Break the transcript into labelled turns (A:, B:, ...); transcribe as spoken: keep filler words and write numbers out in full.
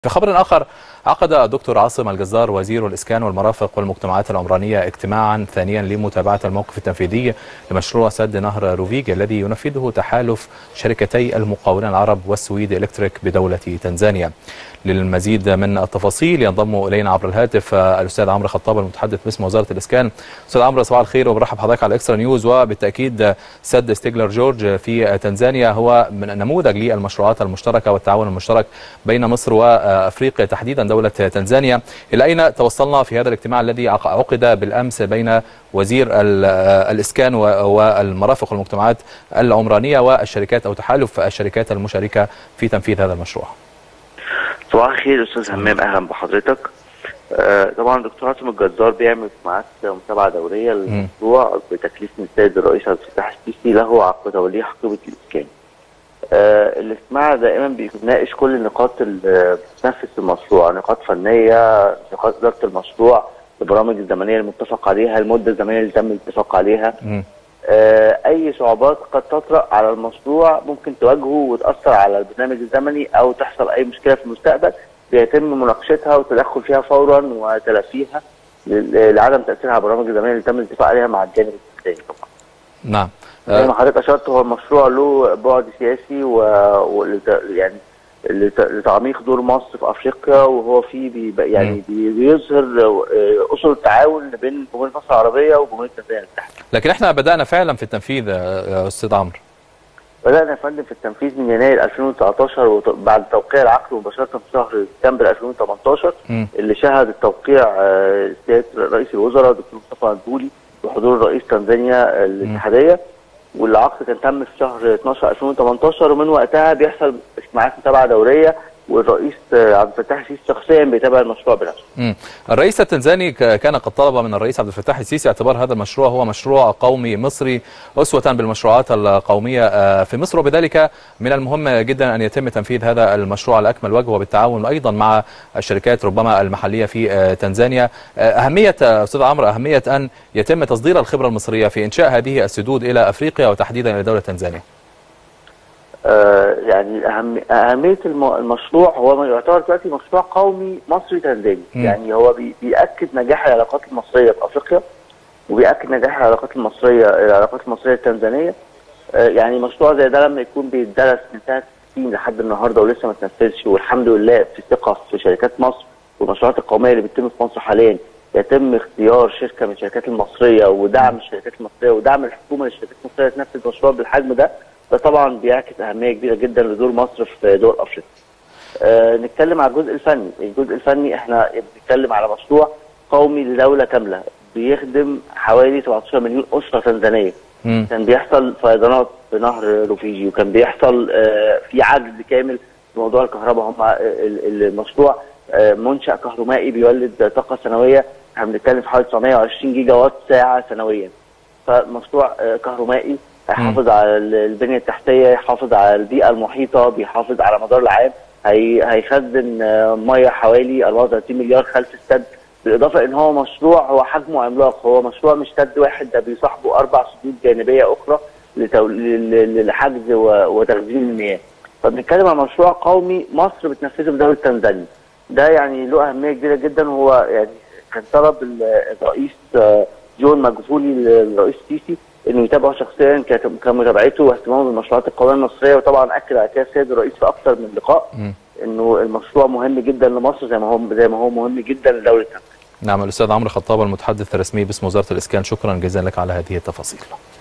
A: في خبر آخر، عقد الدكتور عاصم الجزار وزير الإسكان والمرافق والمجتمعات العمرانية اجتماعا ثانيا لمتابعة الموقف التنفيذي لمشروع سد نهر روفيج الذي ينفذه تحالف شركتي المقاولين العرب والسويد إلكتريك بدولة تنزانيا. للمزيد من التفاصيل ينضم إلينا عبر الهاتف الأستاذ عمرو خطاب المتحدث باسم وزارة الإسكان. أستاذ عمرو، صباح الخير وبرحب حضرتك على إكسترا نيوز. وبالتأكيد سد ستيغلر جورج في تنزانيا هو من نموذج للمشروعات المشتركة والتعاون المشترك بين مصر وأفريقيا، تحديدا دولة تنزانيا. إلى أين توصلنا في هذا الاجتماع الذي عقد بالأمس بين وزير الإسكان والمرافق والمجتمعات العمرانية والشركات أو تحالف الشركات المشاركة في تنفيذ هذا المشروع؟
B: صباح الخير أستاذ همام، أهلا بحضرتك. آه طبعا الدكتور عاصم الجزار بيعمل اجتماعات متابعة دورية للمشروع بتكليف من السيد الرئيس عبد الفتاح السيسي له عقد توليه حقيبة الإسكان. آه الاجتماع دائما بيناقش كل النقاط اللي بتنفذ في المشروع، نقاط فنية، نقاط إدارة المشروع، البرامج الزمنية المتفق عليها، المدة الزمنية اللي تم الاتفاق عليها. م. آه اي صعوبات قد تطرأ على المشروع ممكن تواجهه وتأثر على البرنامج الزمني او تحصل اي مشكلة في المستقبل بيتم مناقشتها والتدخل فيها فورا وتلافيها لعدم تأثيرها على البرامج الزمنية اللي تم الاتفاق عليها مع الجانب الثاني. طبعا
A: نعم،
B: زي ما حضرتك اشرت هو المشروع له بعد سياسي و... و... يعني لتعميق دور مصر في افريقيا، وهو فيه بي يعني بي بيظهر اصول التعاون بين جمهوريه مصر العربيه وجمهوريه تنزانيا المتحده.
A: لكن احنا بدانا فعلا في التنفيذ يا استاذ عمرو. بدانا
B: يا فندم في التنفيذ من يناير ألفين وتسعتاشر وبعد توقيع العقد مباشره في شهر سبتمبر ألفين وتمنتاشر م. اللي شهد التوقيع سياده رئيس الوزراء دكتور مصطفى مدبولي بحضور رئيس تنزانيا الاتحاديه، والعقد كان تم في شهر اتناشر ألفين وتمنتاشر، ومن وقتها بيحصل اجتماعات متابعه دوريه والرئيس عبد الفتاح السيسي شخصيا بيتابع المشروع بنفسه.
A: امم الرئيس التنزاني كان قد طلب من الرئيس عبد الفتاح السيسي اعتبار هذا المشروع هو مشروع قومي مصري أسوة بالمشروعات القومية في مصر، وبذلك من المهم جدا أن يتم تنفيذ هذا المشروع على أكمل وجه وبالتعاون أيضا مع الشركات ربما المحلية في تنزانيا. أهمية أستاذ عمرو أهمية أن يتم تصدير الخبرة المصرية في إنشاء هذه السدود إلى أفريقيا وتحديدا إلى دولة تنزانيا.
B: آه يعني أهم أهمية المشروع هو يعتبر دلوقتي مشروع قومي مصري تنزاني، يعني هو بي بيأكد نجاح العلاقات المصرية في أفريقيا وبيأكد نجاح العلاقات المصرية العلاقات المصرية التنزانية. آه يعني مشروع زي ده لما يكون بيدرس من سنة ستين لحد النهارده ولسه ما اتنفذش، والحمد لله في ثقة في شركات مصر والمشروعات القومية اللي بتتم في مصر حاليا، يتم اختيار شركة من الشركات المصرية ودعم الشركات المصرية ودعم الحكومة للشركات المصرية تنفذ مشروع بالحجم ده، ده طبعا بيعكس اهميه كبيره جدا لدور مصر في دول افريقيا. أه نتكلم على الجزء الفني، الجزء الفني احنا بنتكلم على مشروع قومي لدوله كامله بيخدم حوالي سبعتاشر مليون اسره تنزانيه. م. كان بيحصل فيضانات في نهر روفيجي، وكان بيحصل أه في عجز كامل في موضوع الكهرباء. هم المشروع أه منشأ كهرومائي بيولد طاقه سنويه، احنا بنتكلم في حوالي تسعمائة وعشرين جيجا وات ساعه سنويا. فمشروع أه كهرومائي هيحافظ على البنية التحتية، يحافظ على البيئة المحيطة، بيحافظ على مدار العام، هي هيخزن مية حوالي أربعة وثلاثين مليار خلف السد، بالإضافة إن هو مشروع هو حجمه عملاق، هو مشروع مش سد واحد، ده بيصاحبه أربع سدود جانبية أخرى لحجز وتخزين المياه. فبنتكلم عن مشروع قومي مصر بتنفذه في دولة تنزانيا. ده يعني له أهمية كبيرة جدا، وهو يعني كان طلب الرئيس جون ماجوفولي للرئيس السيسي انه يتابعه شخصيا كمتابعته واهتمامه بالمشروعات القوميه المصريه، وطبعا اكد على كده السيد الرئيس في اكثر من لقاء م. انه المشروع مهم جدا لمصر زي ما هو زي ما هو مهم جدا لدوله تنزانيا.
A: نعم، الاستاذ عمرو خطاب المتحدث الرسمي باسم وزاره الاسكان، شكرا جزيلا لك على هذه التفاصيل.